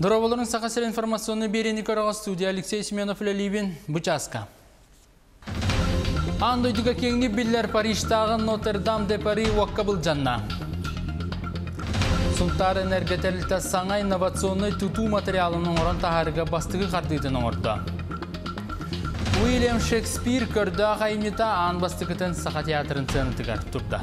Дроболорын сақасыр информационный берени көріға студия Алексей Семенов Леливин, Бучаска. Андойдыға кеңі биллер Парижтағы Нотр-Дам де Пари уаққа бұл жанна. Сунтар энергетелілті саңа инновационный туту материалының оран тахарыға бастығы қардыйтының орда. Уильям Шекспир көрді ағаймета аң бастығытын сақа театрын ценытығар тұрда.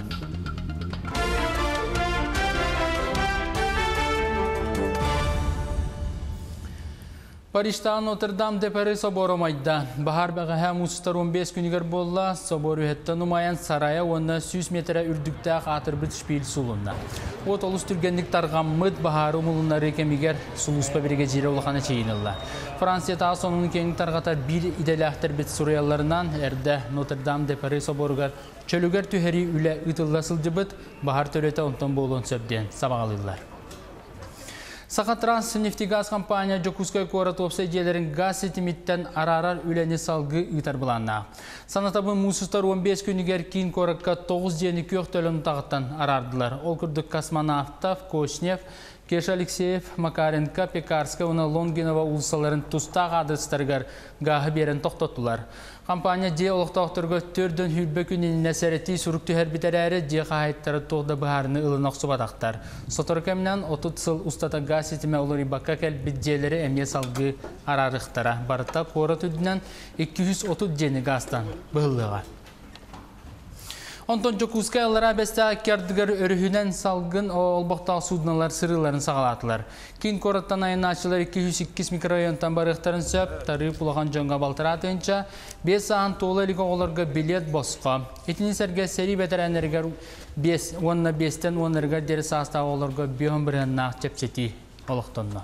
Парижтағы Нотр-Дам де Пари соборы майда. Бахар бәғі мұсыстар 15 күнігер болла, соборы әтті нұмайан сарая оны 100 метрі үрдіктәқ атыр біт шпейл сұлынна. От олыс түргендік тарған мұд бахары мұлынна рекемігер сұлыспа береге жері олғаны чейінілі. Франция тағы сонының кеңі тарғатар бір иделяқтыр бет сұраяларынан әрді Нотр-Дам де Пари соборығар чөлігер түхері үлі ұтылла сылды бұд, бахар төлеті онтан болуын сөбден сабағалылар. Сақатранс нефтегаз компания Жокускай қоры топсай желерін газ сетимиттен арарар үләне салғы ұйтар бұланна. Санатабын мұсыстар 15 күнігер кейін қорыққа 9 жені көк төлін тағыттан арардылар. Ол күрдік космонавтов, Кошнев, Кеш Алексеев, Макаренко, Пекарска, оны Лонгинова ұлсаларын тұстағы адыстарғар ғағы берін тоқтаттылар. Компания де олықтақтырғы төрден хүлбі күнін нәсәреті сұрық түхер бітер әрі де қағайттары тоғда бұхарыны ұлын оқсубадақтар. Сотыр кәмінен 30 сыл ұстата газ етіме олар баққа кәл бітжелері әме салғы арарықтара. Барытта қоры түдінен 230 жені газдан бұғылыға. Онтон Жокускай алара бәсті кәрдігер өріхінен салғын олбақтағы судналар сырыларын сағалатылар. Кейін қораттан айын ашылар 202 микрорайонтан барықтарын сөп, тарып ұлаған жоңға балтыратынша 5 сағын толы әлігі оларға билет босқа. Етінен сәрге сәрі бәтір әнергер 5-10-тен 10-ға дері састағы оларға 5-1 нақ чепсеті олықтынна.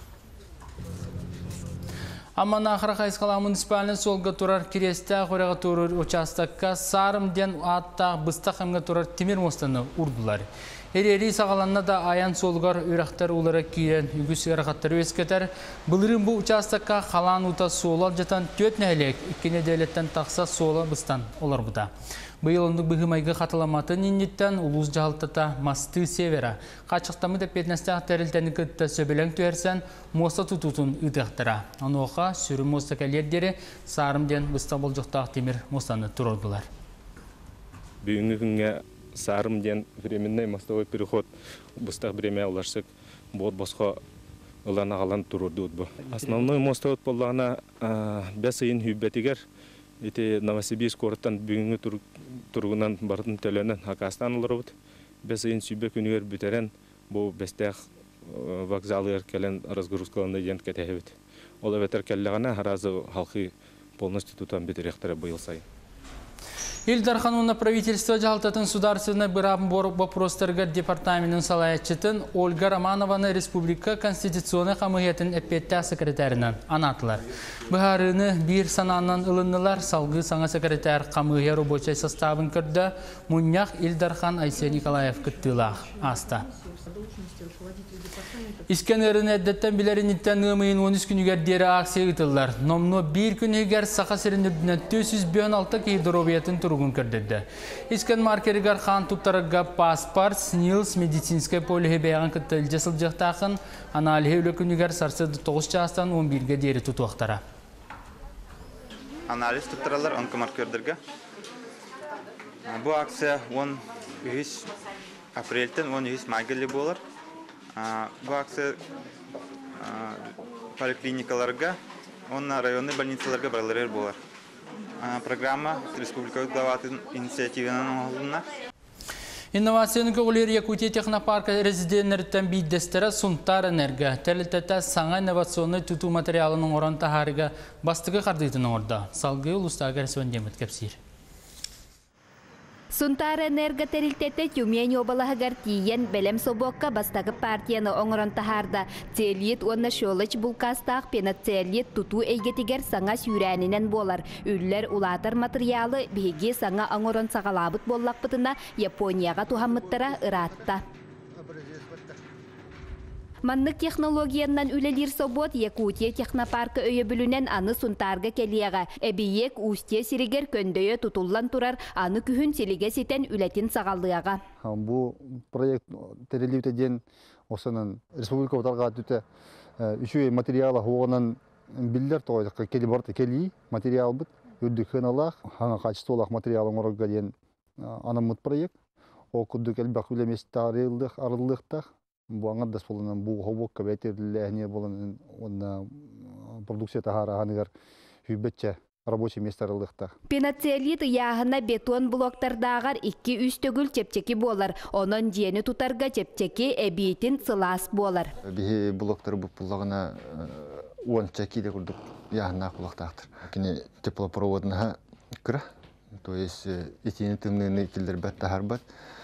Amma nahara Qayskala municipalinin solga turar kireste qoraga turur участокка сарымден атта быстақ хамга турар темир мостаны урдулар. Eri sağalanna da ayan solgar üraqtar ulara kiren ügüs yaraqatları esketер. Bilirим bu участокка қалан ута солал жatan 4 нәлек, ikine devletten taqsa sola bıstan olar buda. Быйыл ондық бұғымайғы қаталаматын иннеттен улуыз жағалтата масты севера. Қачықтамы да 15-ақ тәрілтәні күтті сөбелен түерсен моста тұтутын ұтықтыра. Оны оқа сүрі моста кәлердері сарымден бұста бол жоқтақ темір мостаны тұрордылар. Бүгінгі күнге сарымден временный мостовой переход бұстақ бреме оларсық bod босқа ұлана қалан тұрорды ұтбы. Основной мостовой болағына 5 айын хүббетігер Ити Новосибирск орыттан бүгінгі тұрғынан бардың төлөнен Хакастан олар бұд. Бәсейін сүйбе күнігер бүтерен бұл бәстәқ вокзалы әркелен разгрузкаланды ент кәтәйбет. Ол әветер кәлліғана харазы халқы полностью тұтан бетеректері бұйыл сайын. Илдархануна правительство жалтатын сударсына бұрабын вопростарға департаментін салаятчытын Ольга Романованы Республика Конституционы қамығетін әппетті секретарынан анатылар. Бұхарыны бір сананынан ылынылар салғы саңа секретар қамығы рабочай составын көрді Мұньяқ Илдархан Айсия Николаев күттілақ аста. İskender'in eddetten bilerin itten ığmayın 13 günüger deri aksiye gıtıllar. Nomno bir günüger saqa serinirdinden 416 kehidorobiyatın turgun kördürdü. İsken markerigar xan tuttarıga paspart, snils, medisinskay polihe beyan kıttıl jasıl jaqtaqın, analihe ülü günüger sarsıdı 9 çağıstan 11'ge deri tutuaqtara. Analiz tuttaralar onka markerdirge. Bu aksiya 13 aprelten 13 maygali bolar. Bu aksiya poliklinikalarga, onun rayonlu больницаларга барылар болар. Программа республикалық даватын инициативынан оғылына. Инновацияны көғілер Якутия технопарка резиденттен бейдестері Сунтар энерго. Тәлітетті саңа инновационный тұту материалының оран тахарыға бастығы қардыйтын орда. Салғы ұлыстағы рәсуәндемет кәпсір. Сунтар энерго терилтетте тюмень обалахагар тиен белем собокка бастагы партияны оңырын тахарда телиет онна шолыч булкастақ пена телиет туту эйгетигер саңа сүйрәнінен болар. Үллер улатар материалы беге саңа оңырын сағалабыт боллақпытына Японияға тухамыттара ыратта. Маннык технологияннан үлелер собот Якутия технопаркы өйе бүлінен аны Сунтарга келияға. Әбиек Устье сиригер көндөйе тутуллан турар аны күхін селиге сетен үлетін сағалдыяға. Бұл проект терелеуте ден осының республика отарға түті Üçü материалы хоğunan biller toyda keli barta keli материал bit ürdükhen Allah hana kaçtı olak материалын orga diyen anamut proyekt o kudduk el bakule mestarıldık arıldıkta bu angaddas bolan bu hobok kabeterlehne bolan ona продукция tahara hanıgar hübetçe рабочий местарылыкта. Пенацелит яһына бетон блоктардагар 2-3 төгүл чепчеки болар. Онон жиени тутарга чепчеки эбитин сылас болар. Бихи блоктар бу пуллагына уанчаки де курдук яһына блоктактыр. Кини теплопроводная кыра. То есть этини тымныны килдер бат тахарбат.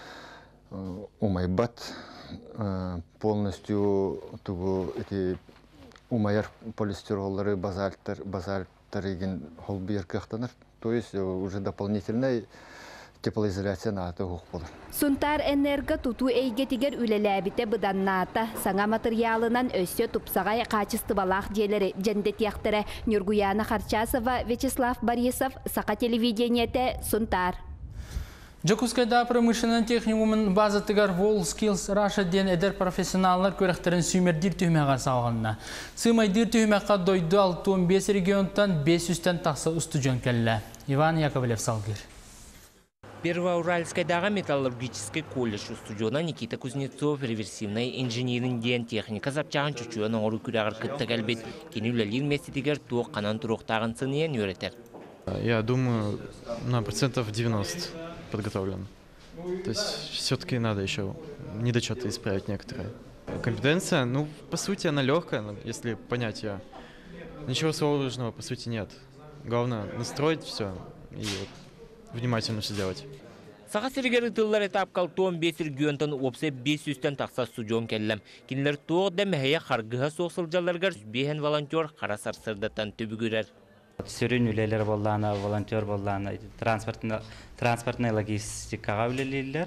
Умайбат полностью тугу эти умаяр полистироллары, базальтар Тарыгин холбир кахтанар, то есть уже дополнительная теплоизоляция на это болар. Сунтар энерго туту эйгетигер үлеләбите быданната саңа материалынан өссө тупсагай качестволах желери жендет яктыра Нургуяна Харчасова, Вячеслав Борисов, Сака телевидениете, Сунтар. Жокускайда промышленный техникумын базатыгар WorldSkills Russia ден эдер профессионаллар көректерін сүймердир түймеға салғанына. Сымайдир түймеға дойду 65 регионтан 500-тен тақсы устужон келі. Иван Яковлев салгыр. Первоуральскайдағы металлургический колледж устужона Никита Кузнецов реверсивный инженерин техника запчағын чүчуен оңыру күрағыр күтті кәлбет. Кенеулелер местедігер туық қанан тұруқтағын сыниян өретер. Я думаю, на процентов 90. Подготовлен. То есть все-таки надо еще недочеты исправить некоторые. Компетенция, ну, по сути, она легкая, если понять ее. Ничего сложного, по сути, нет. Главное настроить все и вот, внимательно все делать. Саға сергері тыллар этап калтуан 5 регионтан опсе 500-тен тақса сужон келлем. Кинлер тоғда мәхейе қарғыға соқсылжаларғар бейхен волонтер қара сарсырдаттан түбігірер. Сөрін үлелер болланы, волонтер болланы, транспортный логистикаға үлелелер.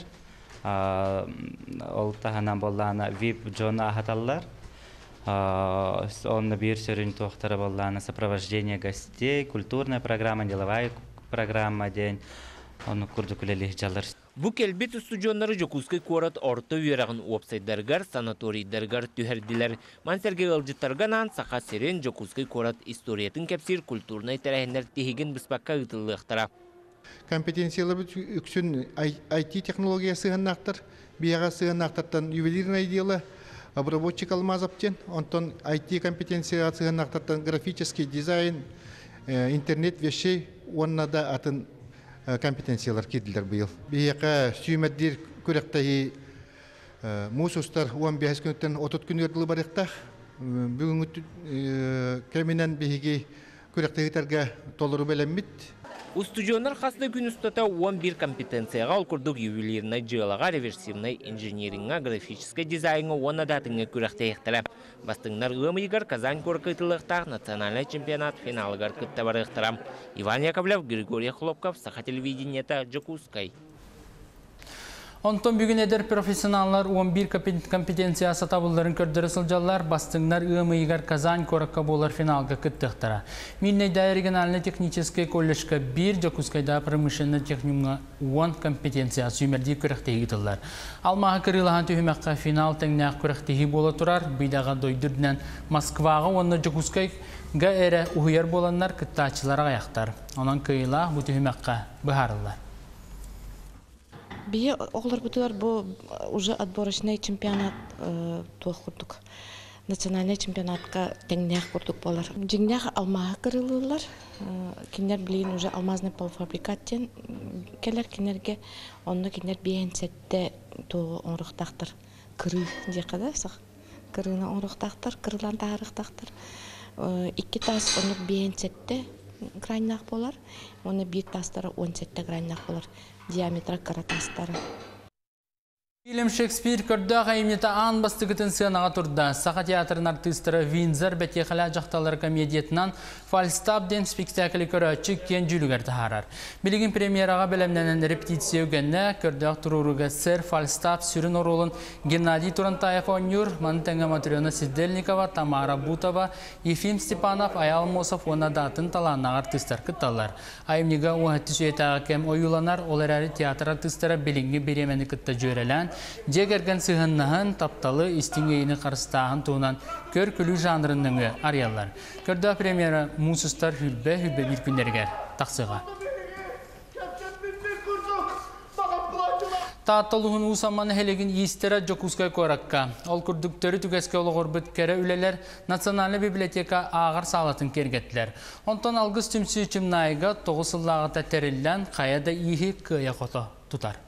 Ол тағынан болланы VIP джона ахаталар. Онны бір сөрін тоқтары болланы сопровождение гостей, культурная программа, деловая программа день. Оны күрдік үлелер жалар. Бу келбет студионнары Жокускай корат орты үйерағын опсайдаргар, санаторийдаргар түхерділер. Мансерге ылжыттарганан сақа серен Жокускай корат историятын кәпсир культурнай тәрәхендер тегін біспаққа ұтылықтара. Компетенциялар үксін IT технология сығаннақтар, бияға сығаннақтардан ювелирный дело, обработчик алмазаптен, онтон IT компетенция сығаннақтардан графический дизайн, интернет вещей, онна да атын компетенциялар кеділдер бұйыл. Бейеқа сүймәддер көректайы мұсустар 15 күніттен 30 күн өрділі барықтақ. Бүгін кәмінен бейге көректайытарға толыру бәлеммет. Устудионар қасты күн ұстата 11 компетенцияға алкұрдық ювелирной жылаға, реверсивной инженеринға, графической дизайнға оны датыңа көректайықтыра. Бастыңнар ұмыйгар Казань көркейтіліқтақ национальный чемпионат финалығар күтті барықтырам. Иван Яковлев, Григорий Хлопков, Саха телевидениета, Жокускай. Онтон бүгін әдер профессионаллар 11 компетенция сатабыларын көрдірі сылжалар, бастыңнар ұмыйгар Казань көрікка болар финалға күттіқтіра. Миннайда региональный технический колледжка 1, Жокускайда промышленный техникумға 10 компетенция сүймерді көріктегі тұллар. Алмаға кіріліған түйімәққа финал тәңнәқ көріктегі бола тұрар, бұйдаға дойдырдынан Москваға онны Жокускайға әрі ұйыр боланлар күттачыларға аяқтар. Онан күйіла бұ түйімәққа бұхарылар. Бие оғлар бұтылар бұл уже отборочный чемпионат туақ құрдық. Национальный чемпионатқа тәңнәқ құрдық болар. Жеңнәқ алмаға кірілілер. Кенер білейін уже алмазный полуфабрикаттен келер кенерге. Онны кенер бейін сәтті туғы оңрықтақтыр. Кірі дейқада сақ. Кіріні оңрықтақтыр, кірілан тағырықтақтыр. 2 тас оны бейін сәтті граннақ болар. Оны 1 тастары 10 сәтті граннақ болар. Диаметра каратастары. Фильм Шекспир көрді ғайымнеті аң бастығытын сығанаға тұрда. Сақа театрын артыстыры Винзер бәтеқілі жақталары комедиетінен Фальстап ден спектаклі көрі кен жүлігер тахарар. Білігін премьераға бәлемненен репетиция өгенне көрдіғ тұруруға сэр Фальстап сүрін оролын Геннадий Турантаев ойнюр, Мантенга Матрена Сидельникова, Тамара Бутова, Ефим Степанов, Аял Мосов оны датын таланнақ артыстар күтталар. Айымнеға оғатты сүйетаға кем ойуланар, олар әрі театр артыстары біліңгі беремені күтті жөрелен жегерген сығыннағын тапталы истингейіні қарыстағын туынан көр күлі жанрының ариялар. Көрді премьера мұсыстар хүлбе бір күндергер тақсыға. Таатталуғын ұсаманы хелегін естері Жокускай коракка. Ол күрдіктері түгеске олығыр бүткері үлелер Национальный библиотека ағыр салатын кергеттілер. Онтан алғыз түмсі чымнайға 9 сыллағы тәрілден қаяда ихи күйе қоты тұтар.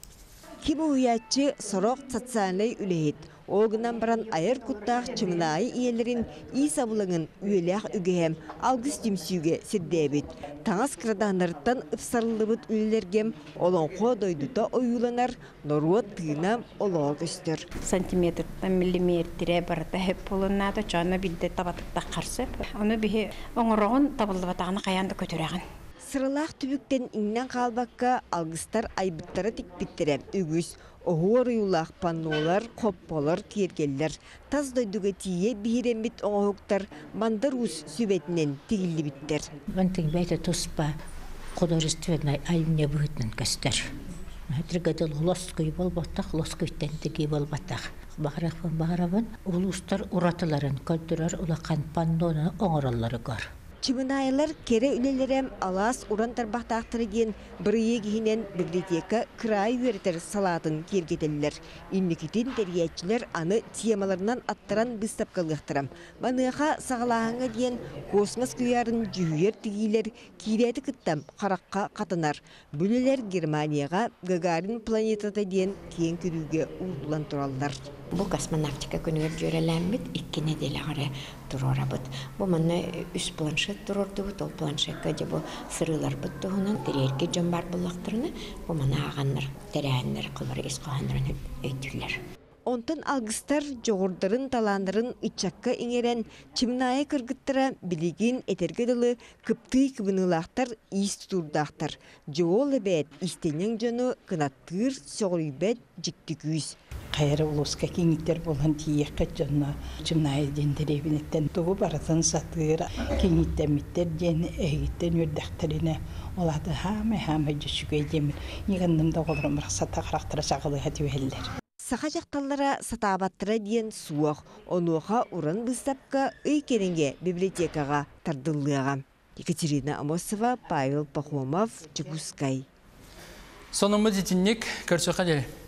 Кибі ұятчы сұрық социальный үлейт. Оғынан баран айыр күттақ чымынайы иелерін исабылыңын үйелек үгеем алғыз түмсіге сірдебет. Таңыз кыраданырттан ұпсарылыбыт үлелергем олон қодойдыта ойуланар норуат тыынам олог өстір. Сантиметртан миллиметре барыта хеп болынады, жаны білді табатықта қарсып. Оны бігі оңырығын табылдыбатағаны қаянды көтіреген. Сырылақ түбіктен иңнен қалбаққа алғыстар айбыттары тікпеттерем үгіз. Оғуар ұйулақ паннолар, қопполар, кергеллер. Таз дойдуға тие бейрембет оңығықтар мандар ұз сүбетінен тегілі біттер. Вантың бәйті тұспа художественной айымне бұғытнын көстер. Тригадыл лоскөй болбаттақ, лоскөйттен теге болбаттақ. Бағарабын ұлыстар ұратыларын көлтірер ұлақан панноны оңыралары ғар. Чымынайылар кере үлелерем алас уран тарбақтақтыры ген бірие кейінен библиотека край веретер салатын кергетелілер. Инмекетін терiyetçiler аны темаларынан аттаран бұстапқалықтырам. Баныға сағалағыңа ден космос күйарын жүйер тегейлер кейреті күттам қараққа қатынар. Бүлелер Германияға Гагарин планетата ден кен күріге ұлдылан тұралдар. Бұл космонавтика күнігер жөреләмбет, 2 неделя ғары тұрора бұд. Бұл мұны үш планшет тұрорды бұд, ол планшетка де бұл сырылар бұд тұғынан, тәрерге жон бар бұлақтырыны, бұл мұны ағанлар, тәрәңлер, қылбар есқоғанларын өйтілер. Онтын алғыстар жоғырдарын таландарын үтчакка еңерен чымнайы кыргыттыра білеген этергеділі күпті кібінілақтар ис тұтурдақтар. Жоғылы бәт истенен жону кынаттыр соғыры бәт жікті күйіз. Қайыры ұлысқа кеңіттер болған тиекке жонна чымнайы дендеребінеттен тұғы баратын сатыр кеңіттеміттер ден әйіттен өрдәқтеріне олады хамай жүшіге демір. Егіндімді қолырым рақсатта қарақтыра жағылы әді әлдер. Сақа жақталлара сатабаттыра дейін суақ, онуға уран бұстапқа өйкенінге библиотекаға тардылыға. Екатерина Амосова, Павел Пахомов, Жокускай. Сонымыз етіннік көрсі қадері.